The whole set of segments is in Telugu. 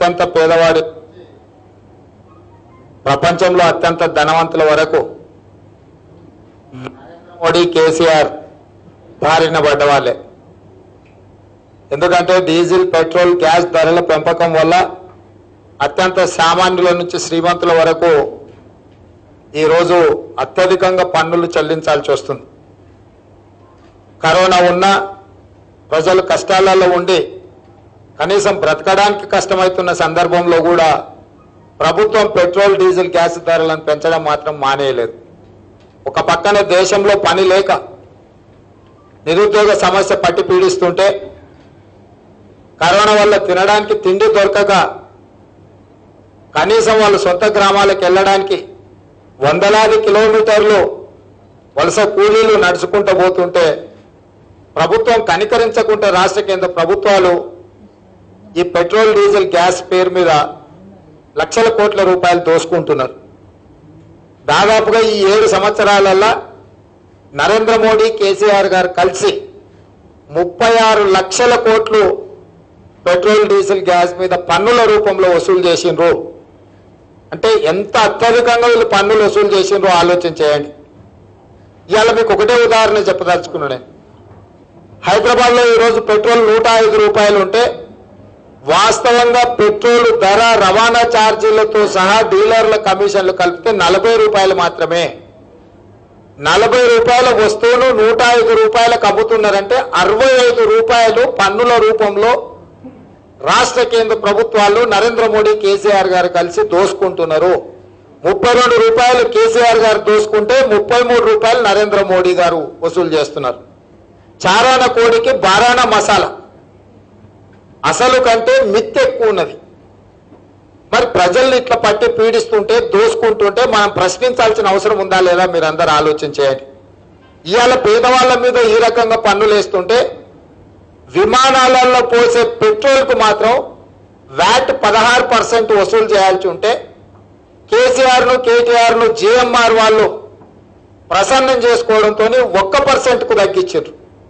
అత్యంత పేదవాడి ప్రపంచంలో అత్యంత ధనవంతుల వరకు మోడీ కేసీఆర్ బారిన పడ్డవాళ్ళే. ఎందుకంటే డీజిల్ పెట్రోల్ గ్యాస్ ధరల పెంపకం వల్ల అత్యంత సామాన్యుల నుంచి శ్రీమంతుల వరకు ఈరోజు అత్యధికంగా పన్నులు చెల్లించాల్సి వస్తుంది. కరోనా ఉన్న ప్రజలు కష్టాలలో ఉండి కనీసం బ్రతకడానికి కష్టమవుతున్న సందర్భంలో కూడా ప్రభుత్వం పెట్రోల్ డీజిల్ గ్యాస్ ధరలను పెంచడం మాత్రం మానేయలేదు. ఒక పక్కన దేశంలో పని లేక నిరుద్యోగ సమస్య పట్టి పీడిస్తుంటే, కరోనా వల్ల తినడానికి తిండి దొరకక కనీసం వాళ్ళ సొంత గ్రామాలకు వెళ్ళడానికి వందలాది కిలోమీటర్లు వలస కూలీలు నడుచుకుంటూ పోతుంటే ప్రభుత్వం కనికరించకుంటే రాష్ట్ర కేంద్ర ప్రభుత్వాలు ఈ పెట్రోల్ డీజిల్ గ్యాస్ పేరు మీద లక్షల కోట్ల రూపాయలు దోసుకుంటున్నారు. దాదాపుగా ఈ 7 సంవత్సరాలలో నరేంద్ర మోడీ కేసీఆర్ గారు కలిసి 36 లక్షల కోట్లు పెట్రోల్ డీజిల్ గ్యాస్ మీద పన్నుల రూపంలో వసూలు చేసిండ్రు. అంటే ఎంత అత్యధికంగా వీళ్ళు పన్నులు వసూలు చేసిండ్రో ఆలోచన చేయండి. ఇవాళ మీకు ఒకటే ఉదాహరణ చెప్పదలుచుకున్నాను నేను. హైదరాబాద్లో ఈరోజు పెట్రోల్ 105 రూపాయలు ఉంటే వాస్తవంగా పెట్రోల్ ధర రవాణా ఛార్జీలతో సహా డీలర్ల కమిషన్లు కలిపితే 40 రూపాయలు మాత్రమే. 40 రూపాయల వస్తువును 105 రూపాయలకు అమ్ముతున్నారంటే 65 రూపాయలు పన్నుల రూపంలో రాష్ట్ర కేంద్ర ప్రభుత్వాలు నరేంద్ర మోడీ కేసీఆర్ గారు కలిసి దోసుకుంటున్నారు. 32 రూపాయలు కేసీఆర్ గారు దోసుకుంటే 33 రూపాయలు నరేంద్ర మోడీ గారు వసూలు చేస్తున్నారు. చారాన కోడికి బారాన మసాలా, అసలు కంటే మిత్ ఎక్కువ ఉన్నది. మరి ప్రజల్ని ఇట్లా పట్టి పీడిస్తుంటే దోసుకుంటుంటే మనం ప్రశ్నించాల్సిన అవసరం ఉందా లేదా మీరు అందరూ ఆలోచన చేయండి. ఇవాళ పేదవాళ్ళ మీద ఈ రకంగా పన్నులు వేస్తుంటే విమానాలలో పోసే పెట్రోల్కు మాత్రం వ్యాట్ 16% వసూలు చేయాల్సి ఉంటే కేసీఆర్ను కేటీఆర్ను జిఎంఆర్ వాళ్ళు ప్రసన్నం చేసుకోవడంతో 1%కు తగ్గించారు.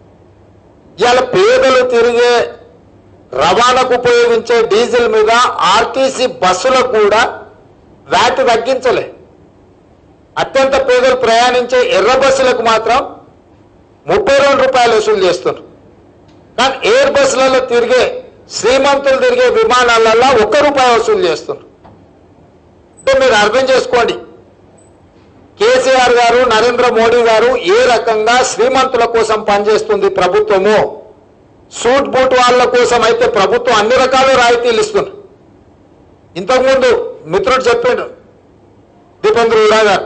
ఇవాళ పేదలు తిరిగే రవాణాకు ఉపయోగించే డీజిల్ మీద ఆర్టీసీ బస్సులకు కూడా వ్యాట్ తగ్గించలే. అత్యంత పేదలు ప్రయాణించే ఎర్ర బస్సులకు మాత్రం 32 రూపాయలు వసూలు చేస్తున్నారు. కానీ ఎయిర్ బస్సులలో తిరిగే శ్రీమంతులు తిరిగే విమానాలలో 1 రూపాయి వసూలు చేస్తున్నారు. అంటే మీరు అర్థం చేసుకోండి, కేసీఆర్ గారు నరేంద్ర మోడీ గారు ఏ రకంగా శ్రీమంతుల కోసం పనిచేస్తుంది ప్రభుత్వము. సూట్ బూట్ వాళ్ళ కోసం అయితే ప్రభుత్వం అన్ని రకాల రాయితీలు ఇస్తుంది. ఇంతకుముందు మిత్రుడు చెప్పాడు దీపేంద్ర హుడా గారు,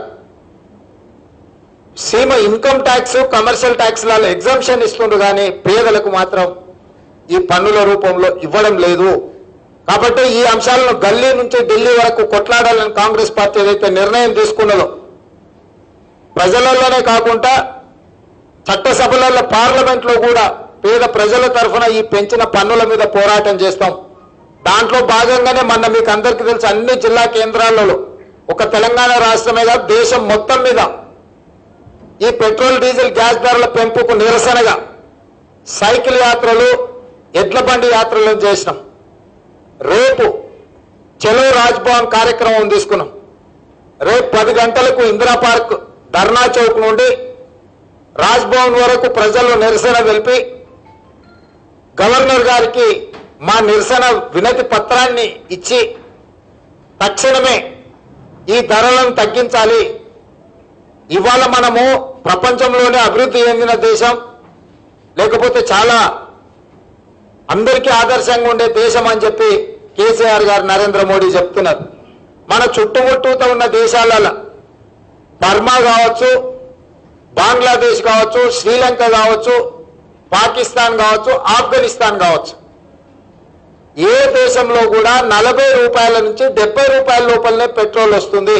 సీమ ఇన్కమ్ ట్యాక్స్ కమర్షియల్ ట్యాక్స్లలో ఎగ్జామ్షన్ ఇస్తుండ్రు కానీ పేదలకు మాత్రం ఈ పన్నుల రూపంలో ఇవ్వడం లేదు. కాబట్టి ఈ అంశాలను గల్లీ నుంచి ఢిల్లీ వరకు కొట్లాడాలని కాంగ్రెస్ పార్టీ ఏదైతే నిర్ణయం తీసుకున్నదో ప్రజలలోనే కాకుండా చట్టసభలలో పార్లమెంట్లో కూడా పేద ప్రజల తరఫున ఈ పెంచిన పన్నుల మీద పోరాటం చేస్తాం. దాంట్లో భాగంగానే మొన్న మీకు అందరికీ తెలుసు అన్ని జిల్లా కేంద్రాలలో ఒక తెలంగాణ రాష్ట్రమే కాదు దేశం మొత్తం మీద ఈ పెట్రోల్ డీజిల్ గ్యాస్ ధరల పెంపుకు నిరసనగా సైకిల్ యాత్రలు ఎడ్ల బండి యాత్రలు చేసినాం. రేపు చలో రాజ్భవన్ కార్యక్రమం తీసుకున్నాం. రేపు 10 గంటలకు ఇందిరా పార్క్ ధర్నా చౌక్ నుండి రాజ్భవన్ వరకు ప్రజలు నిరసన తెలిపి గవర్నర్ గారికి మా నిరసన వినతి పత్రాన్ని ఇచ్చి తక్షణమే ఈ ధరలను తగ్గించాలి. ఇవాళ మనము ప్రపంచంలోనే అభివృద్ధి చెందిన దేశం, లేకపోతే చాలా అందరికీ ఆదర్శంగా ఉండే దేశం అని చెప్పి కేసీఆర్ గారు నరేంద్ర మోడీ చెప్తున్నారు. మన చుట్టుముట్టూతో ఉన్న దేశాలలో బర్మా కావచ్చు, బంగ్లాదేశ్ కావచ్చు, శ్రీలంక కావచ్చు, పాకిస్తాన్ కావచ్చు, ఆఫ్ఘనిస్తాన్ కావచ్చు, ఏ దేశంలో కూడా 40 రూపాయల నుంచి 70 రూపాయల లోపలనే పెట్రోల్ వస్తుంది.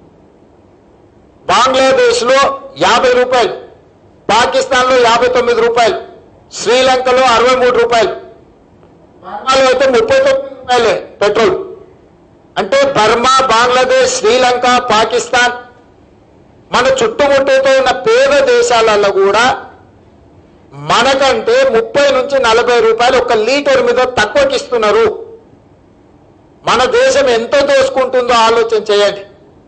బంగ్లాదేశ్లో 50 రూపాయలు, పాకిస్తాన్లో 59 రూపాయలు, శ్రీలంకలో 63 రూపాయలు, బర్మాలో అయితే 39 రూపాయలే పెట్రోల్. అంటే బర్మా, బంగ్లాదేశ్, శ్రీలంక, పాకిస్తాన్ మన చుట్టుముట్టుతో ఉన్న పేద దేశాలలో కూడా మనకంటే 30 నుంచి 40 రూపాయలు ఒక లీటర్ మీద తక్కువకి ఇస్తున్నారు. మన దేశం ఎంత దోసుకుంటుందో ఆలోచన చేయండి.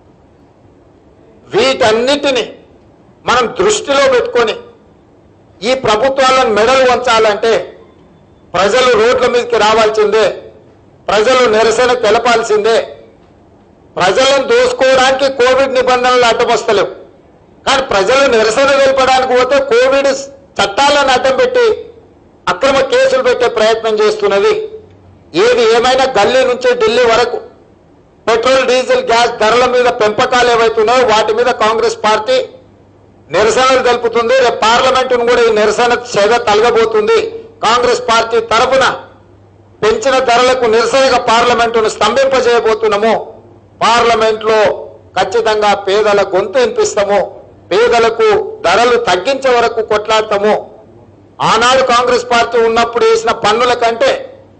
వీటన్నిటిని మనం దృష్టిలో పెట్టుకొని ఈ ప్రభుత్వాలను మెడలు వంచాలంటే ప్రజలు రోడ్ల మీదకి రావాల్సిందే, ప్రజలు నిరసన తెలపాల్సిందే. ప్రజలను దోసుకోవడానికి కోవిడ్ నిబంధనలు అడ్డమొస్తలేవు, కానీ ప్రజలు నిరసన తెలపడానికి పోతే కోవిడ్ చట్టాలను అడ్డం పెట్టి అక్రమ కేసులు పెట్టే ప్రయత్నం చేస్తున్నది. ఏది ఏమైనా గల్లీ నుంచి ఢిల్లీ వరకు పెట్రోల్ డీజిల్ గ్యాస్ ధరల మీద పెంపకాలు ఏవైతున్నాయో వాటి మీద కాంగ్రెస్ పార్టీ నిరసనలు తెలుపుతుంది. రేపు పార్లమెంటును కూడా ఈ నిరసన చేద తలగబోతుంది. కాంగ్రెస్ పార్టీ తరఫున పెంచిన ధరలకు నిరసనగా పార్లమెంటును స్తంభింపజేయబోతున్నాము. పార్లమెంట్లో ఖచ్చితంగా పేదల గొంతు వినిపిస్తాము, పేదలకు ధరలు తగ్గించే వరకు కొట్లాడతాము. ఆనాడు కాంగ్రెస్ పార్టీ ఉన్నప్పుడు వేసిన పన్నుల కంటే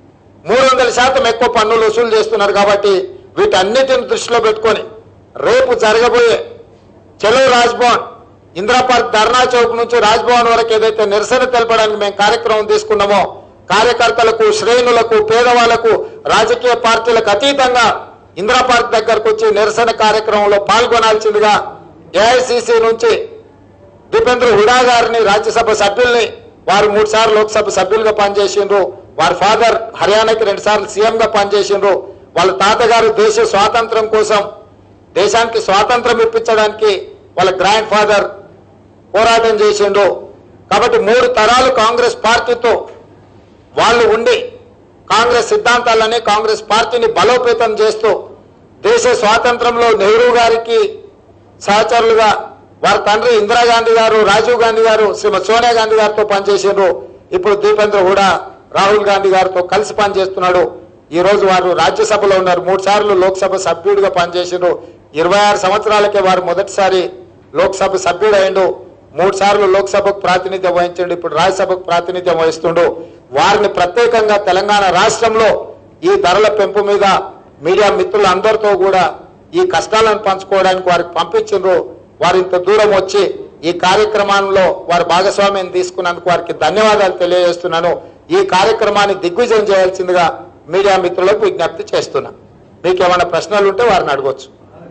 300% ఎక్కువ పన్నులు వసూలు చేస్తున్నారు. కాబట్టి వీటన్నిటిని దృష్టిలో పెట్టుకొని రేపు జరగబోయే చలో రాజ్భవన్, ఇందిరా పార్క్, ధర్నా చౌక్ నుంచి రాజ్భవన్ వరకు ఏదైతే నిరసన తెలపడానికి మేము కార్యక్రమం తీసుకున్నామో కార్యకర్తలకు, శ్రేణులకు, పేదవాళ్లకు, రాజకీయ పార్టీలకు అతీతంగా ఇందిరా పార్క్ దగ్గరకు వచ్చి నిరసన కార్యక్రమంలో పాల్గొనాల్సిందిగా ఏఐసిసి నుంచి దీపేంద్ర హుడా గారిని, రాజ్యసభ సభ్యుల్ని, వారు 3 సార్లు లోక్సభ సభ్యులుగా పనిచేసిండ్రు. వారి ఫాదర్ హర్యానాకి 2 సార్లు సీఎంగా పనిచేసిండ్రు. వాళ్ళ తాతగారు దేశ స్వాతంత్రం కోసం, దేశానికి స్వాతంత్రం ఇప్పించడానికి వాళ్ళ గ్రాండ్ ఫాదర్ పోరాటం చేసిండ్రు. కాబట్టి 3 తరాలు కాంగ్రెస్ పార్టీతో వాళ్ళు ఉండి కాంగ్రెస్ సిద్ధాంతాలని, కాంగ్రెస్ పార్టీని బలోపేతం చేస్తూ దేశ స్వాతంత్రంలో నెహ్రూ గారికి సహచరులుగా వారి తండ్రి ఇందిరాగాంధీ గారు, రాజీవ్ గాంధీ గారు, శ్రీమతి సోనియా గాంధీ గారితో పనిచేసిండ్రు. ఇప్పుడు దీపేంద్ర హుడా రాహుల్ గాంధీ గారితో కలిసి పనిచేస్తున్నాడు. ఈ రోజు వారు రాజ్యసభలో ఉన్నారు. 3 సార్లు లోక్సభ సభ్యుడిగా పనిచేసిండ్రు. 26 సంవత్సరాలకే వారు మొదటిసారి లోక్సభ సభ్యుడు అయిండు. 3 సార్లు లోక్సభకు ప్రాతినిధ్యం వహించండు. ఇప్పుడు రాజ్యసభకు ప్రాతినిధ్యం వహిస్తుండు. వారిని ప్రత్యేకంగా తెలంగాణ రాష్ట్రంలో ఈ ధరల పెంపు మీద మీడియా మిత్రులందరితో కూడా ఈ కష్టాలను పంచుకోవడానికి వారికి పంపించిండ్రు. వారు ఇంత దూరం వచ్చి ఈ కార్యక్రమంలో వారి భాగస్వామ్యం తీసుకున్నందుకు వారికి ధన్యవాదాలు తెలియజేస్తున్నాను. ఈ కార్యక్రమాన్ని దిగ్విజయం చేయాల్సిందిగా మీడియా మిత్రులకు విజ్ఞప్తి చేస్తున్నా. మీకు ఏమైనా ప్రశ్నలు ఉంటే వారిని అడగొచ్చు.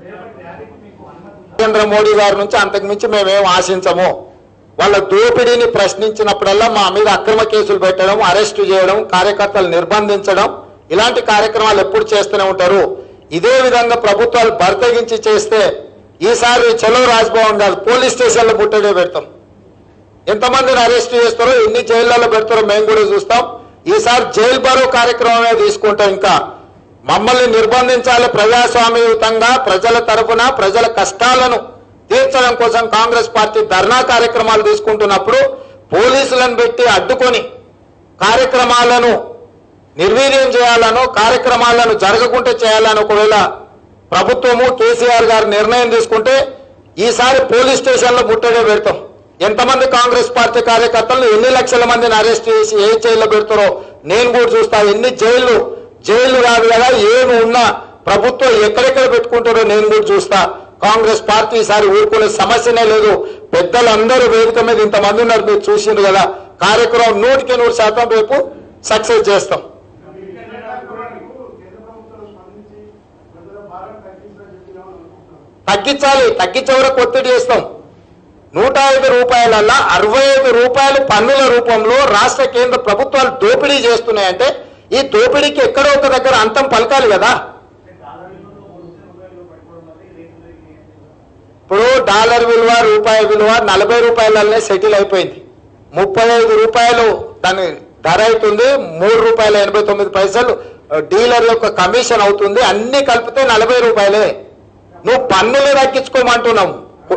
నరేంద్ర మోడీ గారి నుంచి అంతకుమించి మేమేం ఆశించము. వాళ్ళ దోపిడీని ప్రశ్నించినప్పుడల్లా మా మీద అక్రమ కేసులు పెట్టడం, అరెస్టు చేయడం, కార్యకర్తలు నిర్బంధించడం, ఇలాంటి కార్యక్రమాలు ఎప్పుడు చేస్తూనే ఉంటారు. ఇదే విధంగా ప్రభుత్వాలు బర్తగించి చేస్తే ఈసారి చలో రాజ్భవన్ కాదు, పోలీస్ స్టేషన్లో ముట్టడే పెడతాం. ఎంతమందిని అరెస్ట్ చేస్తారో, ఎన్ని జైళ్లలో పెడతారో మేము కూడా చూస్తాం. ఈసారి జైలు బరో కార్యక్రమమే తీసుకుంటాం. ఇంకా మమ్మల్ని నిర్బంధించాలి. ప్రజాస్వామ్యయుతంగా ప్రజల తరఫున ప్రజల కష్టాలను తీర్చడం కోసం కాంగ్రెస్ పార్టీ ధర్నా కార్యక్రమాలు తీసుకుంటున్నప్పుడు పోలీసులను పెట్టి అడ్డుకొని కార్యక్రమాలను నిర్వీర్యం చేయాలనో, కార్యక్రమాలను జరగకుండా చేయాలని ఒకవేళ ప్రభుత్వము కేసీఆర్ గారు నిర్ణయం తీసుకుంటే ఈసారి పోలీస్ స్టేషన్లో ముట్టడే పెడతాం. ఎంతమంది కాంగ్రెస్ పార్టీ కార్యకర్తలు, ఎన్ని లక్షల మందిని అరెస్ట్ చేసి ఏ జైల్లో పెడతారో నేను కూడా చూస్తా. ఎన్ని జైళ్లు కాదు కదా, ఏమి ఉన్నా ప్రభుత్వం ఎక్కడెక్కడ పెట్టుకుంటారో నేను కూడా చూస్తా. కాంగ్రెస్ పార్టీ ఈసారి ఊరుకునే సమస్యనే లేదు. పెద్దలందరూ వేదిక మీద ఇంతమంది ఉన్నారు, మీరు చూసిండ్రు కదా. కార్యక్రమం 100% రేపు సక్సెస్ చేస్తాం. తగ్గించాలి, తగ్గించే వరకు ఒత్తిడి చేస్తాం. 105 రూపాయలల్లా 65 రూపాయలు పన్నుల రూపంలో రాష్ట్ర కేంద్ర ప్రభుత్వాలు దోపిడీ చేస్తున్నాయంటే ఈ దోపిడీకి ఎక్కడో ఒక దగ్గర అంతం పలకాలి కదా. ఇప్పుడు డాలర్ విలువ, రూపాయి విలువ 40 రూపాయలనే సెటిల్ అయిపోయింది. 35 రూపాయలు దాని ధర అవుతుంది. 3 రూపాయల 89 పైసలు డీలర్ యొక్క కమిషన్ అవుతుంది. అన్ని కలిపితే 40 రూపాయలే. నువ్వు పన్నులు తగ్గించుకోమంటున్నావు.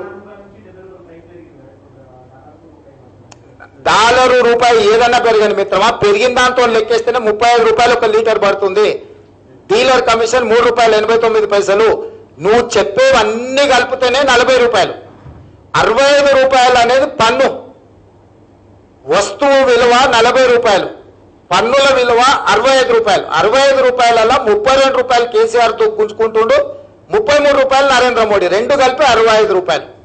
డాలరు రూపాయి ఏదన్నా పెరగని మిత్రమా, పెరిగిన దాంతో లెక్కేస్తేనే 35 రూపాయలు ఒక లీటర్ పడుతుంది. డీలర్ కమిషన్ 3 రూపాయల 89 పైసలు. నువ్వు చెప్పేవన్నీ కలిపితేనే 40 రూపాయలు. 65 రూపాయలు అనేది పన్ను. వస్తువు విలువ 40 రూపాయలు, పన్నుల విలువ 65 రూపాయలు. 65 రూపాయలలో 32 రూపాయలు కేసీఆర్ తో గుంజుకుంటుండు, 33 రూపాయలు నరేంద్ర మోడీ, రెండు కలిపి 65 రూపాయలు.